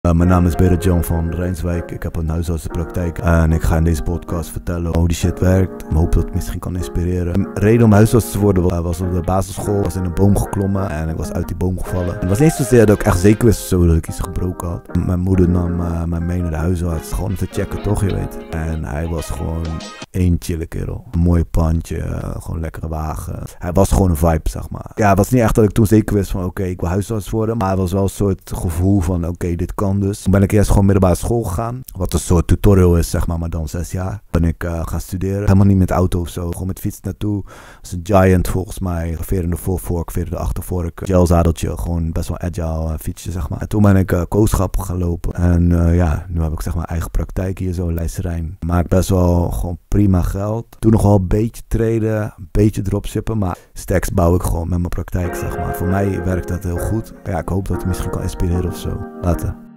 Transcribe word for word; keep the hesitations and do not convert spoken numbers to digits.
Uh, mijn naam is Berend Jan van Rijnswijk. Ik heb een huisartsenpraktijk en ik ga in deze podcast vertellen hoe die shit werkt. Ik hoop dat het misschien kan inspireren. Een reden om huisarts te worden was, was op de basisschool. Ik was in een boom geklommen en ik was uit die boom gevallen. Het was niet zozeer dat ik echt zeker wist zo dat ik iets gebroken had. Mijn moeder nam uh, mij mee naar de huisarts, gewoon om te checken toch, je weet. En hij was gewoon één chille kerel. Een mooi pandje, uh, gewoon een lekkere wagen. Hij was gewoon een vibe, zeg maar. Ja, het was niet echt dat ik toen zeker wist van oké, okay, ik wil huisarts worden. Maar het was wel een soort gevoel van oké, okay, dit kan dus. Toen ben ik eerst gewoon middelbare school gegaan. Wat een soort tutorial is, zeg maar, maar dan zes jaar. Ben ik uh, gaan studeren. Helemaal niet met auto of zo. Gewoon met fiets naartoe. Dat is een Giant volgens mij. Veer in de voorvork, veer in de achtervork. Gel zadeltje. Gewoon best wel agile uh, fietsje, zeg maar. En toen ben ik uh, kooschap gaan lopen. En uh, ja, nu heb ik zeg maar eigen praktijk hier zo. Leidsterrein. Maakt best wel gewoon prima geld. Doe nog wel een beetje traden. Een beetje dropshippen. Maar stacks bouw ik gewoon met mijn praktijk, zeg maar. Voor mij werkt dat heel goed. Ja, ik hoop dat het misschien kan inspireren of zo. Later.